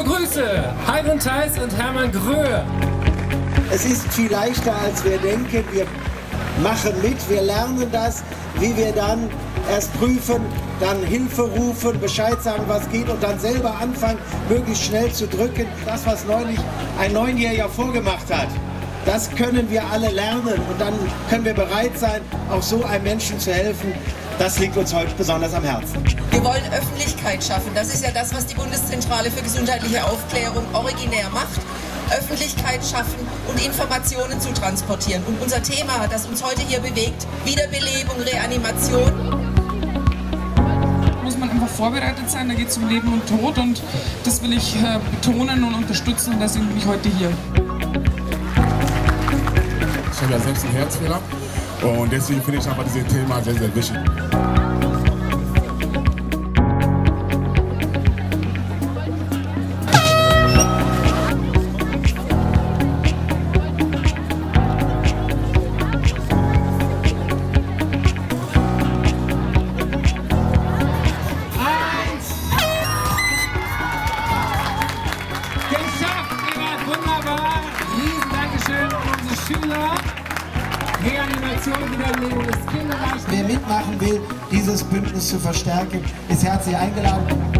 begrüße Heidrun Theis und Hermann Gröhe. Es ist viel leichter, als wir denken. Wir machen mit, wir lernen das, wie wir dann erst prüfen, dann Hilfe rufen, Bescheid sagen, was geht und dann selber anfangen, möglichst schnell zu drücken. Das, was neulich ein 9-Jähriger vorgemacht hat, das können wir alle lernen und dann können wir bereit sein, auch so einem Menschen zu helfen. Das liegt uns heute besonders am Herzen. Wir wollen Öffentlichkeit schaffen. Das ist ja das, was die Bundeszentrale für gesundheitliche Aufklärung originär macht. Öffentlichkeit schaffen und Informationen zu transportieren. Und unser Thema, das uns heute hier bewegt, Wiederbelebung, Reanimation. Muss man einfach vorbereitet sein, da geht es um Leben und Tod und das will ich betonen und unterstützen und deswegen bin ich heute hier. Ich habe ja selbst einen Herzfehler und deswegen finde ich einfach dieses Thema sehr, sehr wichtig. Schüler. Reanimation, Wiederbelebung ist kinderreich. Wer mitmachen will, dieses Bündnis zu verstärken, ist herzlich eingeladen.